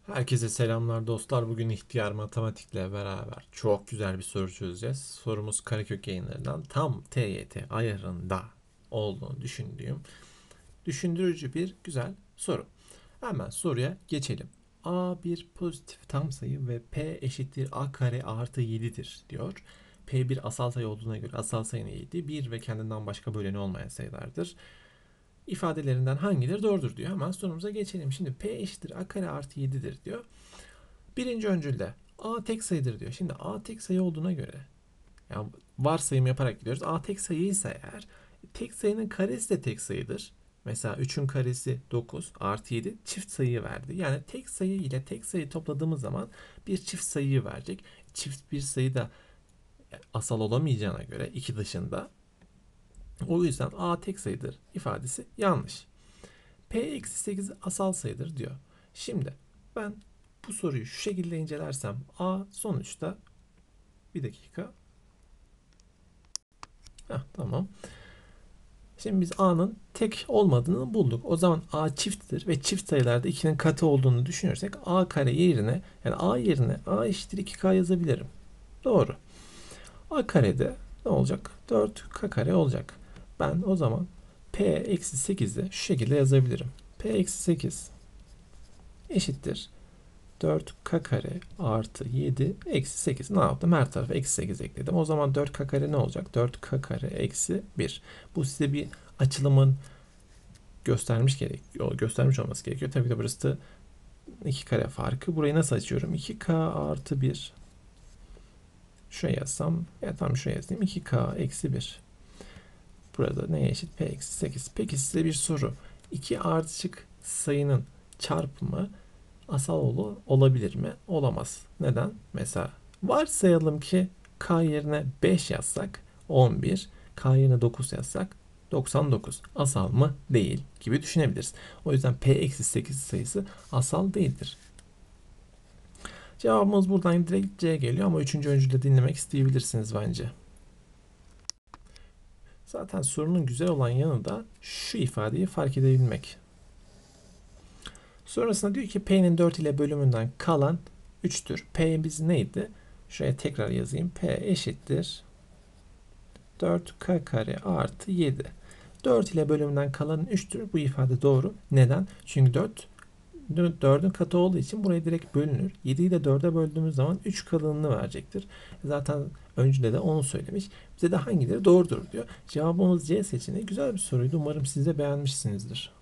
Herkese selamlar dostlar. Bugün ihtiyar matematikle beraber çok güzel bir soru çözeceğiz. Sorumuz Karakök yayınlarından tam TYT ayarında olduğunu düşündürücü bir güzel soru. Hemen soruya geçelim. A bir pozitif tam sayı ve P eşittir A kare artı 7'dir diyor. P bir asal sayı olduğuna göre asal sayı neydi? 1 ve kendinden başka böleni olmayan sayılardır. İfadelerinden hangileri doğrudur diyor. Hemen sorumuza geçelim. Şimdi P eşittir A kare artı 7'dir diyor. Birinci öncülde A tek sayıdır diyor. Şimdi A tek sayı olduğuna göre yani varsayım yaparak gidiyoruz. A tek sayıysa eğer tek sayının karesi de tek sayıdır. Mesela 3'ün karesi 9 artı 7 çift sayıyı verdi. Yani tek sayı ile tek sayı topladığımız zaman bir çift sayıyı verecek. Çift bir sayı da asal olamayacağına göre iki dışında. O yüzden A tek sayıdır ifadesi yanlış. P eksi 8 asal sayıdır diyor. Şimdi ben bu soruyu şu şekilde incelersem A sonuçta bir dakika. Tamam. Şimdi biz A'nın tek olmadığını bulduk. O zaman A çifttir ve çift sayılarda 2'nin katı olduğunu düşünürsek A kare yerine yani A yerine A eşittir 2K yazabilirim. Doğru. A karede ne olacak? 4K kare olacak. Ben o zaman P eksi 8'i şu şekilde yazabilirim. P eksi 8 eşittir 4K kare artı 7 eksi 8. Ne yaptım? Her tarafa eksi 8 ekledim. O zaman 4K kare ne olacak? 4K kare eksi 1. Bu size bir açılımın göstermiş olması gerekiyor. Tabii ki burası da 2 kare farkı. Burayı nasıl açıyorum? 2K artı 1. Şuraya yazsam. Tamam şuraya yazayım. 2K eksi 1. Burada neye eşit? P eksi 8. Peki size bir soru. İki ardışık sayının çarpımı asal olabilir mi? Olamaz. Neden? Mesela varsayalım ki K yerine 5 yazsak 11, K yerine 9 yazsak 99. Asal mı? Değil gibi düşünebiliriz. O yüzden P eksi 8 sayısı asal değildir. Cevabımız buradan direkt C geliyor ama 3. öncülde dinlemek isteyebilirsiniz bence. Zaten sorunun güzel olan yanı da şu ifadeyi fark edebilmek. Sonrasında diyor ki P'nin 4 ile bölümünden kalan 3'tür. P biz neydi? Şuraya tekrar yazayım. P eşittir 4K kare artı 7. 4 ile bölümünden kalan 3'tür. Bu ifade doğru. Neden? Çünkü 4'ün katı olduğu için buraya direkt bölünür. 7 ile 4'e böldüğümüz zaman 3 kalınlığını verecektir. Zaten öncüde de onu söylemiş. Bize de hangileri doğrudur diyor. Cevabımız C seçeneği. Güzel bir soruydu. Umarım siz de beğenmişsinizdir.